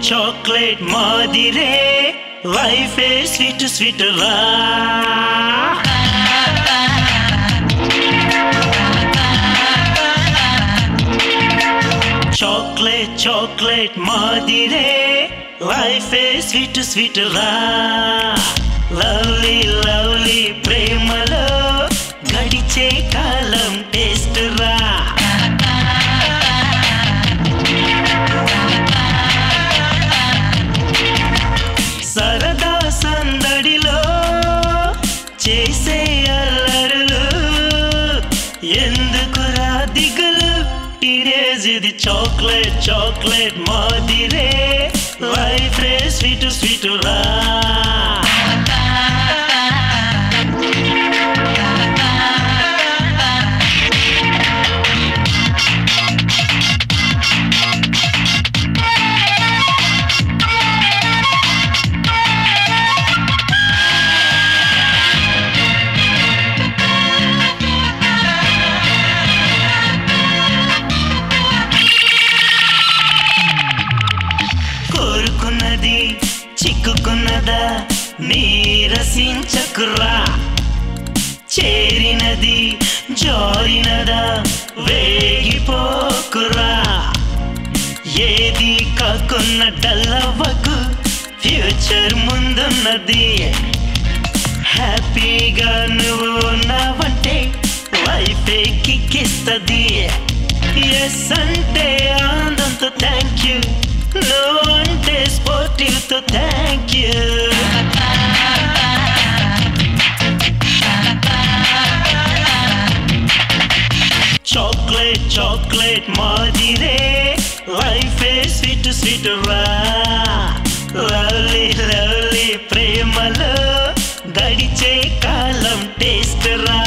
chocolate మాదిరే లైఫే sweet sweet రా చాక్లెట్ చాక్లెట్ మాదిరే లైఫే స్వీట్ స్వీట్ రా లవ్లీ లవ్లీ ప్రేమలో గడిచే కాలం టేస్ట్ రా సరదా సందడిలో చేసే అల్లరులు ఎందుకురా దిగులు టీనేజ్ ఇది చాక్లెట్ చాక్లెట్ మాదిరే లైఫ్ రే స్వీట్ స్వీట్ రా చిక్కుకున్నదా నీరసించకురా చేరినది జారినదా వేగిపోకురా ఏది కాకున్న డల్లవ్వకు ఫ్యూచర్ ముందున్నది హ్యాపీగా నువ్వు ఉన్నావంటే లైఫే కిక్కిస్తది ఎస్ అంటే ఆనందంతో థ్యాంక్ యూ no అంటే స్పోర్టివ్ తో థ్యాంక్ యూ చాక్లెట్ చాక్లెట్ మాదిరే లైఫే స్వీట్ స్వీట్ రా లవ్లీ లవ్లీ ప్రేమలో గడిచే కాలం టేస్ట్ రా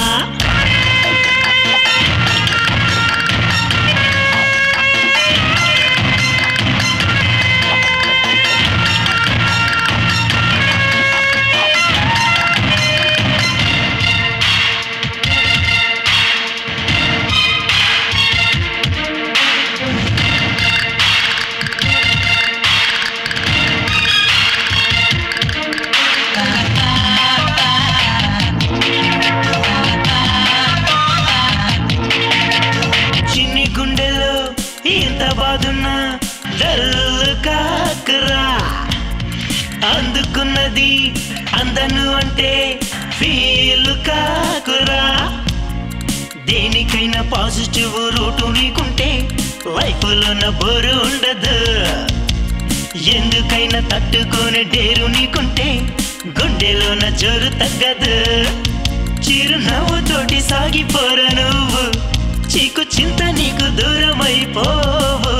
బాదున్నా డల్లు కాకురా అందుకున్నది అందను అంటే ఫీల్ కాకురా దేనికైనా పాజిటివ్ రూటు నీకుంటే లైఫ్లోన బోరు ఉండదు ఎందుకైనా తట్టుకునే డేరు నీకుంటే గుండెలోన జోరు తగ్గదు చిరునవ్వుతోటి సాగిపోర నువ్వు చీకు చింత నీకు దూరమైపోవు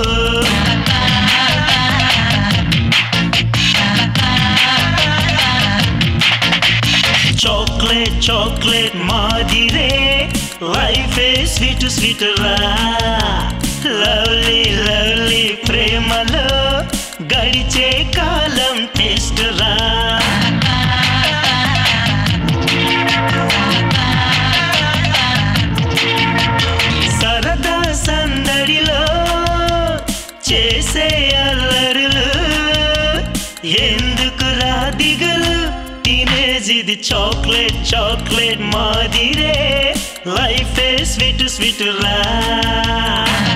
చాక్లెట్ చాక్లెట్ మాదిరే లైఫే స్వీట్ స్వీట్ రా లవ్లీ లవ్లీ ప్రేమలో గడిచే కాలం టేస్ట్ రా సందడిలో చేసే అల్లరులు ఎందుకురా దిగులు టీనేజ్ ఇది చాక్లెట్ చాక్లెట్ మాదిరే లైఫే స్వీట్ స్వీట్ రా